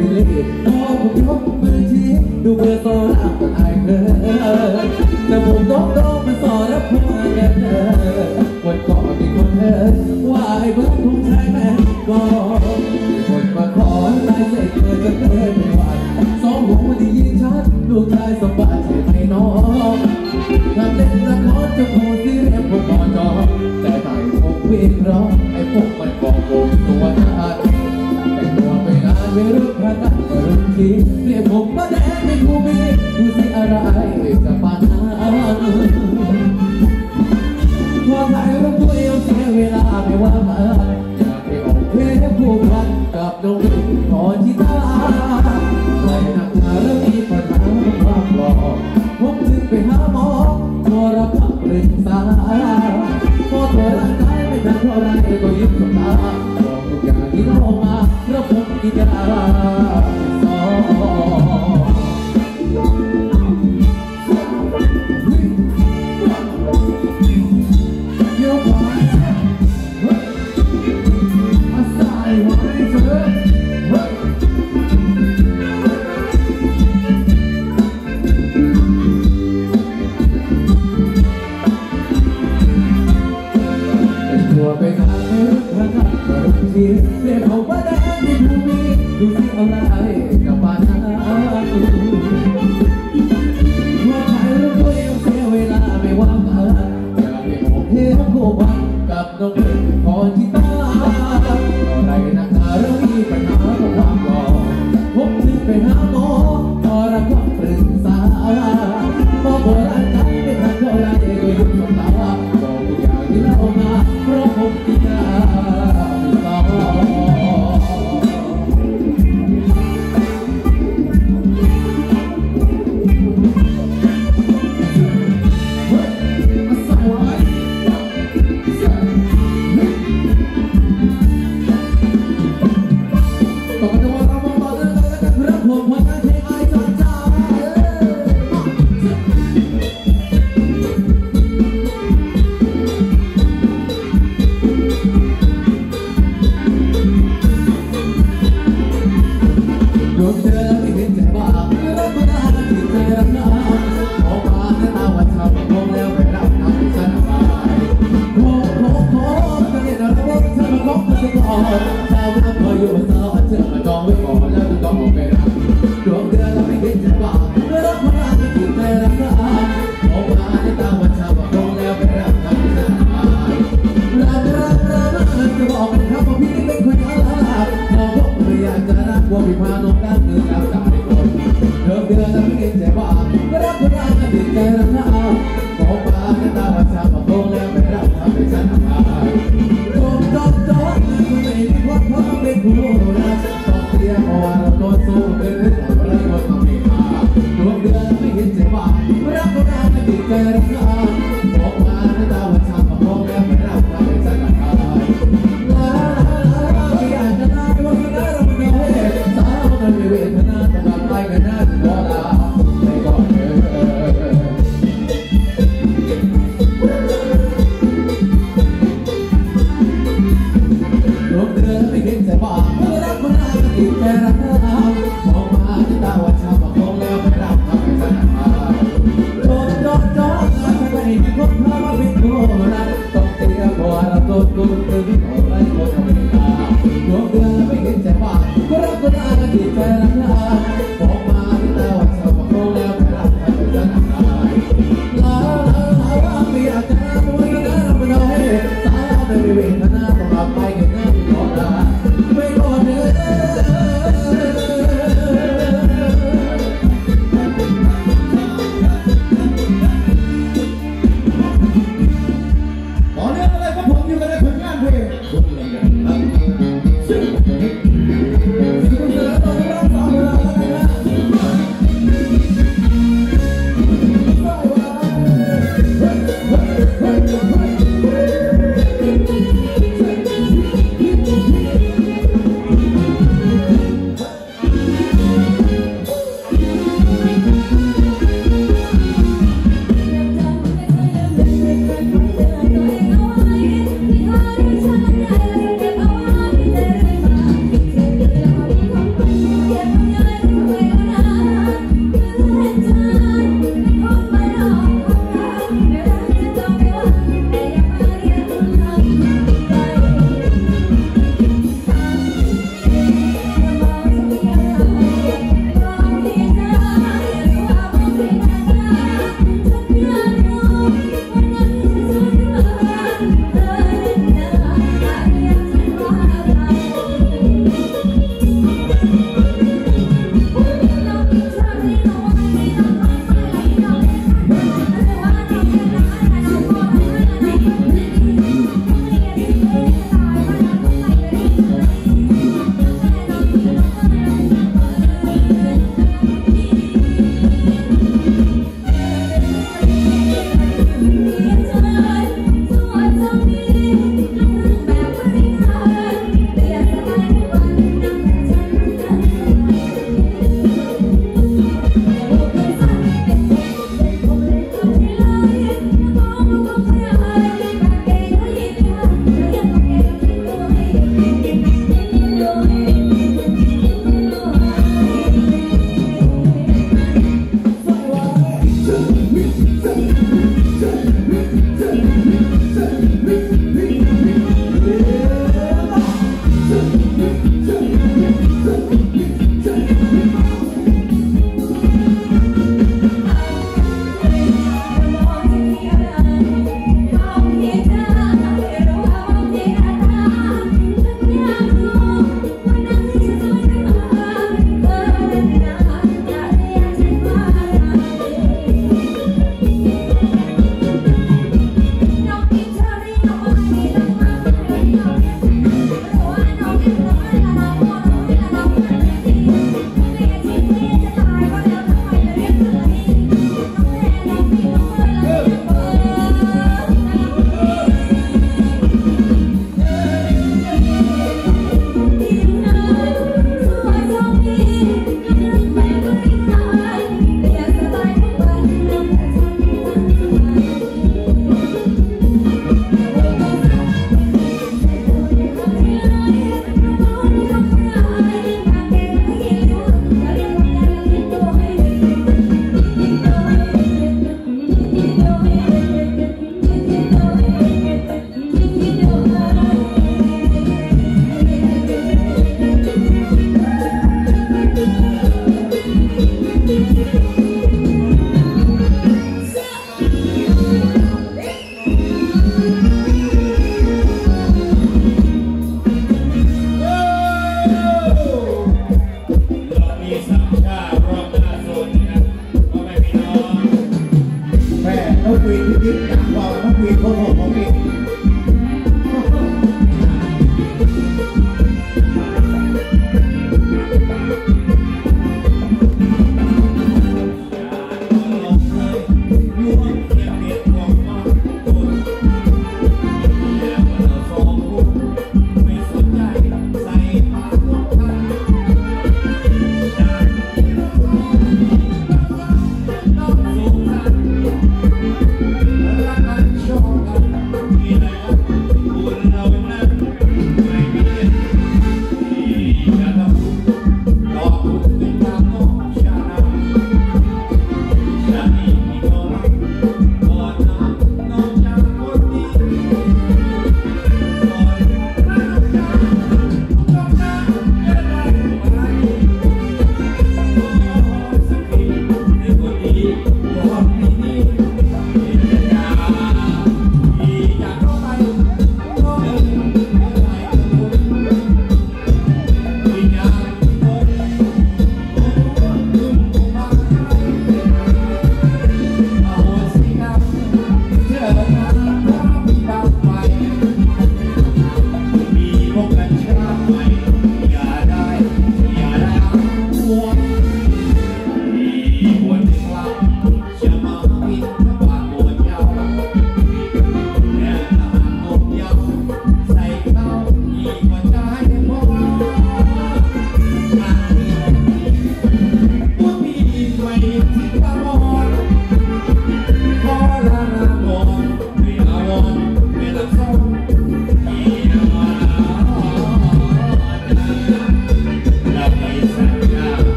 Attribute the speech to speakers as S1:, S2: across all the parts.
S1: บิลลี่พอผมยกมือชี้ดูเบอร์โซล่าก็อายเธอแต่ผมต้องมันสอนรับพวกเธอวันก่อนมีคนเธอว่าไอ้เบิร์ดคงใช่แม่ก็มีคนมาขอลายเซ็นเธอจะเกิดเป็นวันสองหูได้ยินชัดลูกชายสมบัติใช่ไหมน้องทำเล่นละครจะโคตรที่เรียกพวกจอแต่ไต่พวกวิ่งร้องไอ้พวกมันบอกผมตัวหน้าแต่ตัวไปงานไม่รู้พระนักก็รู้ทีเรียกผมมาแดงเป็นผู้มีดูสิอะไรจะปานนั้นพอถ่ายรูปตัวเองเสียเวลาไม่ว่ามาอยากให้ออกเพลงผู้พันกับน้องขอที่ตาใครนักหนาแล้วมีปัญหาความหล่อผมจึงไปหาหมอพอรับคำปรึกษาพอตรวจร่างกายไม่ทันเท่าไรก็ยิ้มสบตาบอกทุกอย่างที่เข้ามาแล้วผมกินยาไปงานไม่รู้พระนักก็รู้ทีเรียกผมว่าแดงที่ผู้มีดูสิอะไรกับปานนั้นว่าถ่ายรูปตัวเองเสียเวลาไม่ว่ากันอยากให้ออกเพลงคู่วันกับน้องเป็นพรที่ตาอะไรนักหนาเรื่องมีปัญหาของความหล่อผมจึงไปหาหมอพอรับคำปรึกษาพอโบราณใจไม่ทันเท่าไรก็ยุบสตาบอกทุกอย่างที่เล่ามาเพราะผมกินยาชาวนาพออยู่มาซ้อนเชื่อมาจองไว้ก่อนแล้วถึงก็ออกไปรับดวงเดือนเราไม่เห็นจะบ้าเมื่อรักคนรักไม่ติดใจรักกันออกมาในตาวันชาวบ้านคงแล้วไปรับทำสัญญาจะบอกกันครับว่าพี่เป็นคนอาลับเราบอกไม่อยากจะรักว่าพี่พาน้องด้านเงินแล้วจ่ายคนเดือนเราไม่เห็นจะบ้าเมื่อรักคนรักไม่ติดใจรักกันออกมาในตาวันชาวบ้านคงแล้วไปรับทำสัญญาเป็นผู้รักต้องเตรียมเอาไว้เราโดนสู้เป็นเรื่องของอะไรก็ต้องมีมาดวงเดือนไม่เห็นใจว่ารักก็ได้ไม่ติดใจรักกันออกมาในตาวันชามาพร้อมแล้วไม่รับทำเป็นสัญญาไม่อยากจะได้ว่าจะได้เราไม่ได้สาวนั้นไม่เวทนาต้องการไปกันหน้าถึงก็ลาไม่ก็เดินดวงเดือนไม่เห็นใจว่ารักคนรักติดใจรักออกมาที่ตาวันชามาพร้อมแล้วไม่รับทำเป็นสัญญาโดนไม่มีคนพามาเป็นโคราต้องเตรียมว่าเราโดนกูตึงอะไรก็ต้องไม่ได้ดวงเดือนไม่เห็นใจว่ารักคนรักติดใจรักออกมาที่ตาวันชามาพร้อมแล้วไม่รับทำเป็นสัญญาไม่อยากจะตัวยังไงเราไม่ได้สาวไม่มีเวทนาต้องรับไปกันหน้าที่รอได้ไม่รอเนื้อ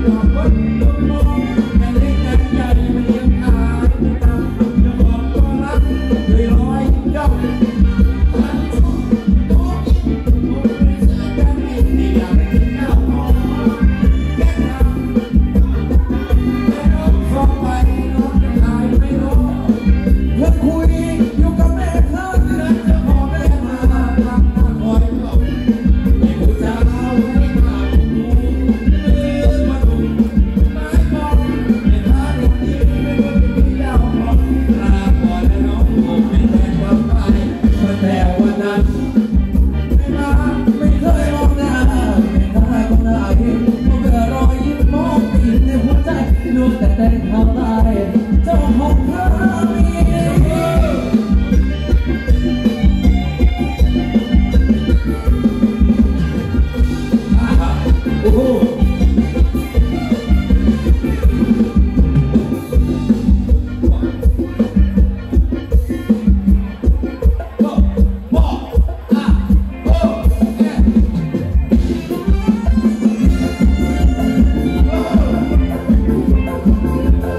S1: เ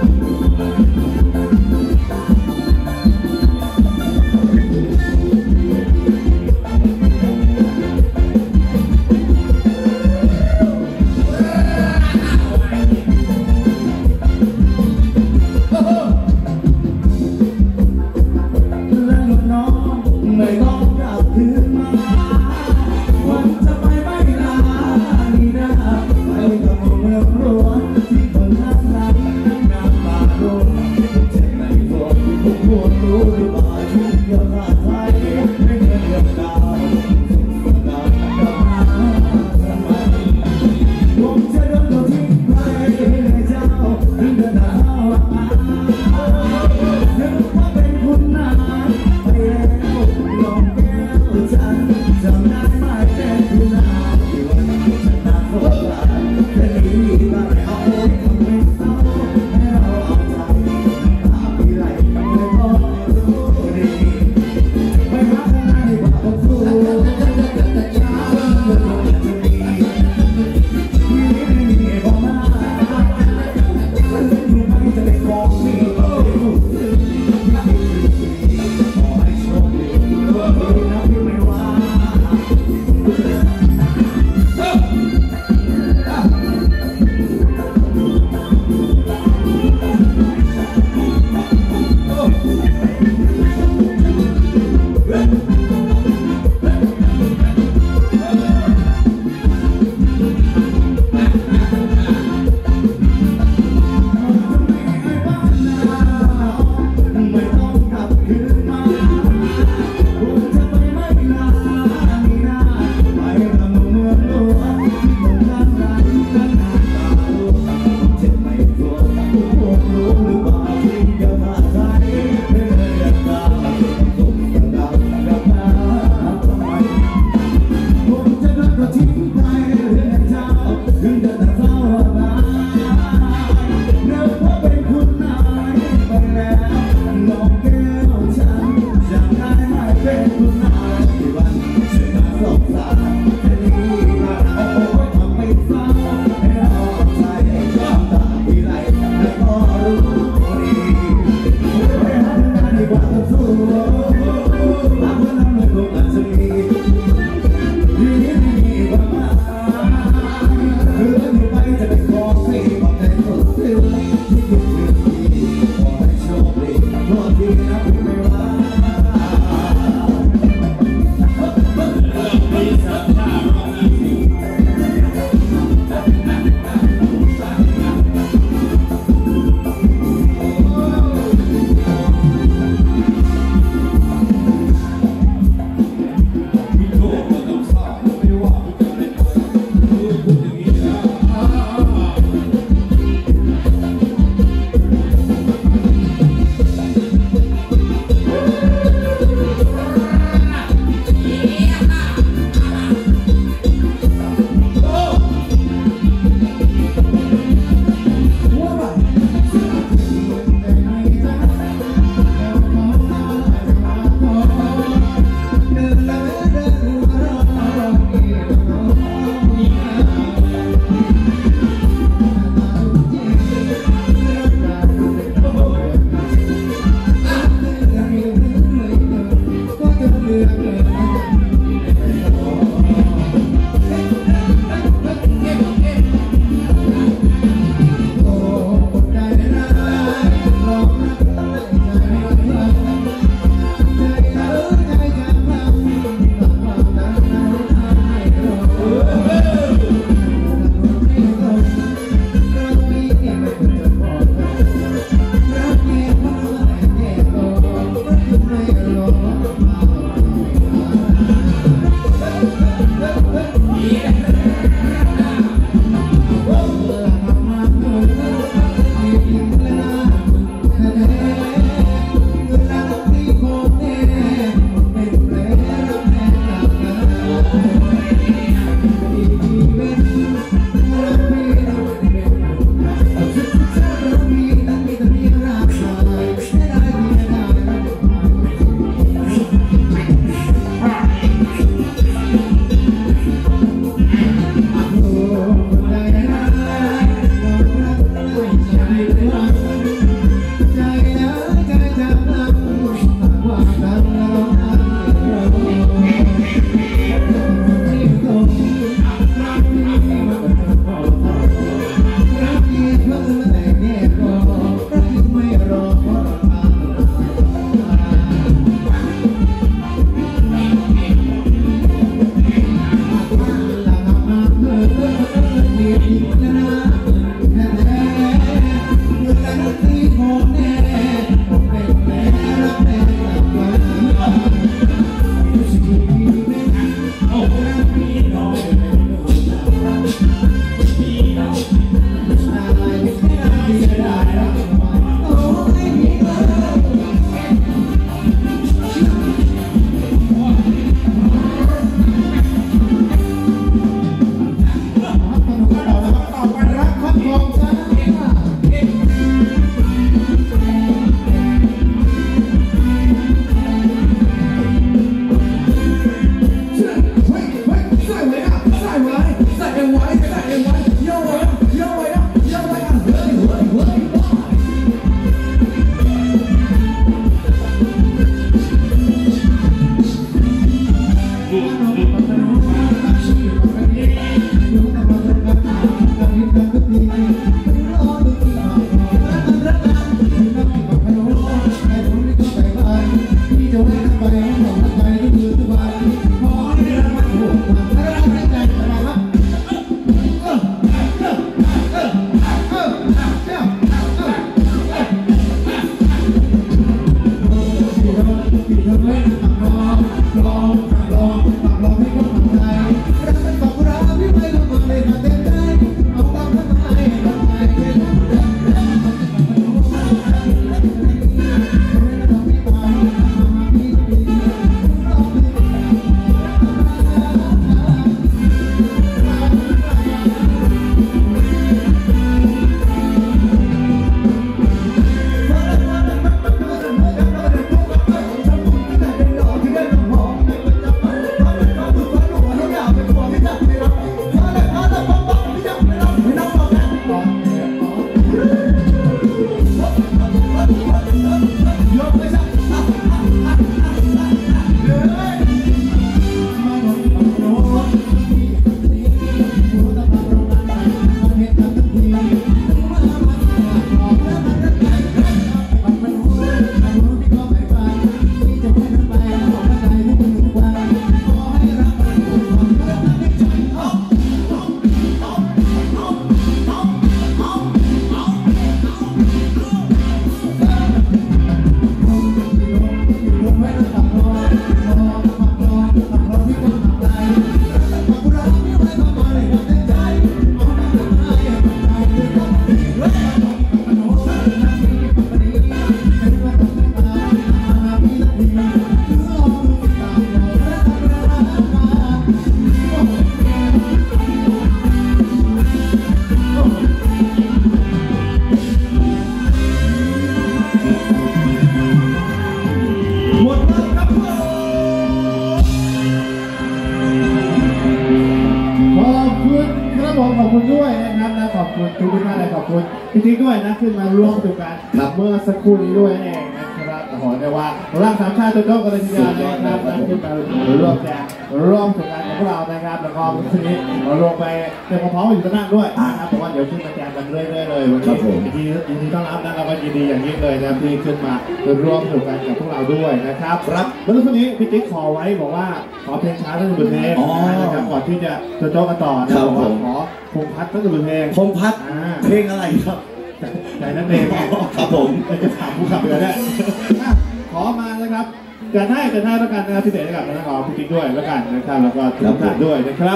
S2: คุณด้วยนะครับและขอบคุณทุกท่านและขอบคุณพี่ติ๊กด้วยนะขึ้นมาร่วมดูการเมื่อสักครู่นี้ด้วยเองนะครับขอได้ว่าร่างสามชาติตัวโตกันเลยทีเดียวนะครับขึ้นมาร่วมแจกร่วมดูการของพวกเรานะครับแล้วก็วันนี้เราลงไปเตรียมพร้อมอยู่ตรงนั้นด้วยนะครับเพราะว่าเดี๋ยวขึ้นมาแจกกันเรื่อยๆเลยวันนี้ยินดีต้อนรับนะเราก็ยินดีอย่างยิ่งเลยนะที่ขึ้นมาร่วมดูการกับพวกเราด้วยนะครับครับแล้วช่วงนี้พี่ติ๊กขอไว้บอกว่าขอเพลงช้าสักหนึ่งเพลงนะครับก่อนที่จะโต๊ะกันต่อนะครับขอพงพัฒน์สักหนึ่งเพลง
S3: พงพัฒน์เพลงอะไรครับ
S2: ใจนั่นเอง
S3: ครับผม
S2: จะถามผู้ขับเลยเนี่ยขอมานะครับจะให้แล้วกันนะครับพิเศษให้กับนักร้องพี่ติ๊กด้วยแล้วกันนะครับแล้วก็ทุกท่านด้วยนะครับ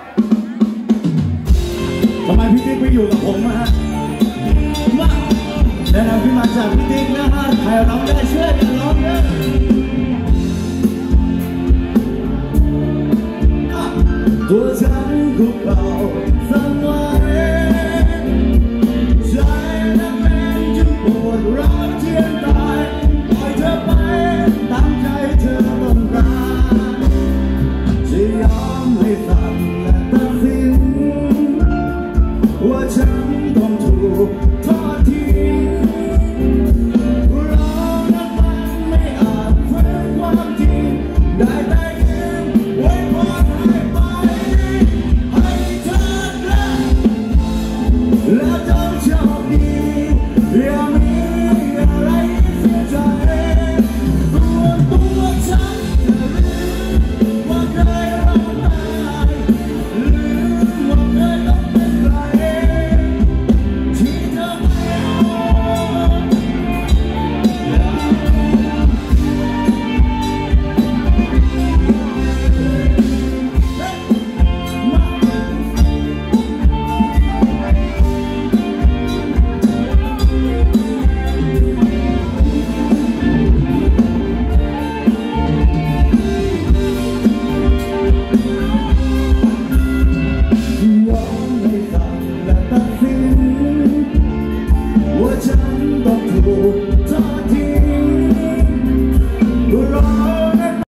S3: ทำไมพี่ติ๊กไปอยู่กับผมนะฮะมาแนะนำขึ้นมาจากพี่ติ๊กนะฮะใครร้องได้ช่วยกันร้องเยอะตัวฉันคุกเข่าสั่นไหวใจนั้นเป็นจนปวดร้าวเจียนตายปล่อยเธอไปตามใจเธอต้องการจะยอมให้สั่นและตัดสินว่าฉันต้องถูกทอดทิ้งเรานั้นมันไม่อาจฝืนความจริงได้แต่ยืนไว้พอให้ไปให้เธอรักและจงโชคดีอย่ามีอะไรเสียใจตัวฉันจะลืมว่าเคยร้องไห้ลืมว่าเคยต้องเป็นใครตัดสินว่าฉันต้องถูก